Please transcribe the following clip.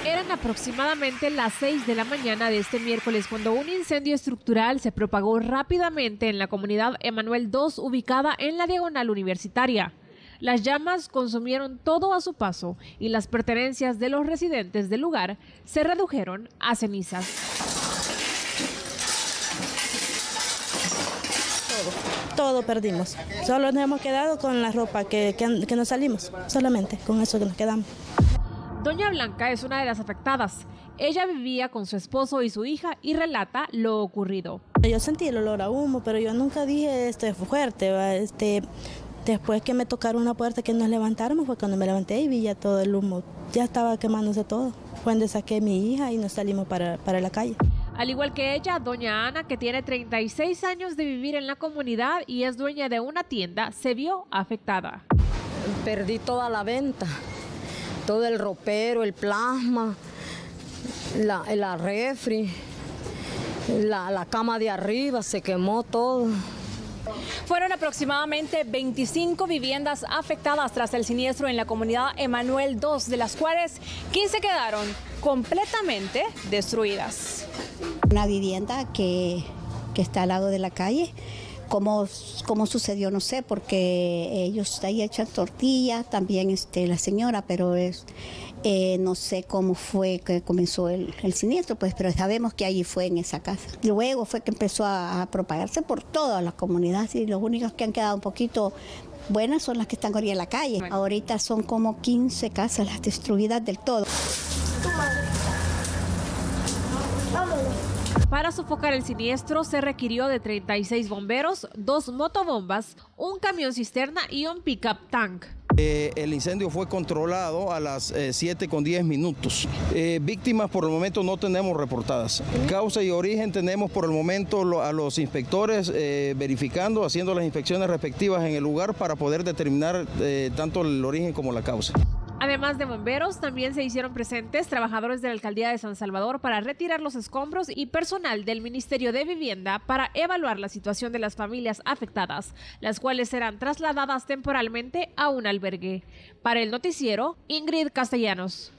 Eran aproximadamente las 6 de la mañana de este miércoles cuando un incendio estructural se propagó rápidamente en la comunidad Emanuel 2, ubicada en la Diagonal Universitaria. Las llamas consumieron todo a su paso y las pertenencias de los residentes del lugar se redujeron a cenizas. Todo perdimos. Solo nos hemos quedado con la ropa que nos salimos, solamente con eso que nos quedamos. Doña Blanca es una de las afectadas. Ella vivía con su esposo y su hija y relata lo ocurrido. Yo sentí el olor a humo, pero yo nunca dije esto es fuerte. Después que me tocaron una puerta que nos levantáramos fue cuando me levanté y vi ya todo el humo. Ya estaba quemándose todo. Fue donde saqué a mi hija y nos salimos para la calle. Al igual que ella, doña Ana, que tiene 36 años de vivir en la comunidad y es dueña de una tienda, se vio afectada. Perdí toda la venta, todo el ropero, el plasma, la refri, la cama de arriba, se quemó todo. Fueron aproximadamente 25 viviendas afectadas tras el siniestro en la comunidad Emanuel 2, de las cuales 15 quedaron completamente destruidas. Una vivienda que está al lado de la calle. ¿Cómo sucedió? No sé, porque ellos ahí echan tortillas, también la señora, pero no sé cómo fue que comenzó el siniestro, pues, pero sabemos que allí fue en esa casa. Luego fue que empezó a propagarse por toda la comunidad y los únicos que han quedado un poquito buenas son las que están ahorita en la calle. Ahorita son como 15 casas las destruidas del todo. Para sofocar el siniestro se requirió de 36 bomberos, 2 motobombas, un camión cisterna y un pick-up tank. El incendio fue controlado a las 7:10. Víctimas por el momento no tenemos reportadas. Causa y origen tenemos por el momento a los inspectores verificando, haciendo las inspecciones respectivas en el lugar para poder determinar tanto el origen como la causa. Además de bomberos, también se hicieron presentes trabajadores de la Alcaldía de San Salvador para retirar los escombros y personal del Ministerio de Vivienda para evaluar la situación de las familias afectadas, las cuales serán trasladadas temporalmente a un albergue. Para el noticiero, Ingrid Castellanos.